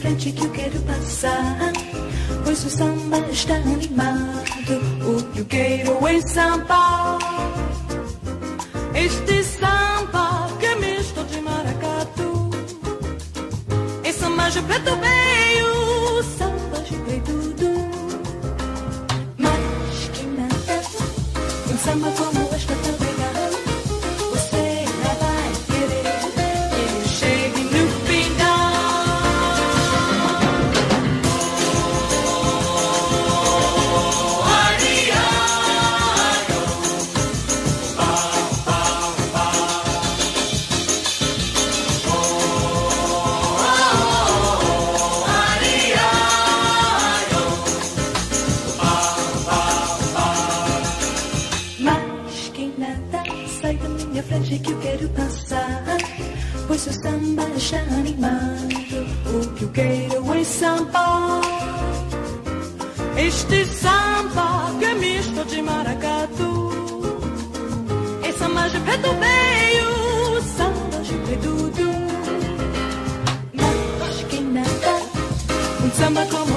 frente que eu quero passar, pois o samba está animado. O que eu quero é samba. Este samba que é misto de maracatu. É samba de preto veio, samba de preto. Mas que nada, um samba como esta tão legal. Você não vai querer que ele chegue no final. Mas quem nada, sai da minha frente que eu quero passar, pois o samba está animado. O que eu quero é samba. Este samba que é misto de maracatu. É samba de preto veio, samba de preto. Mas quem nada, um samba como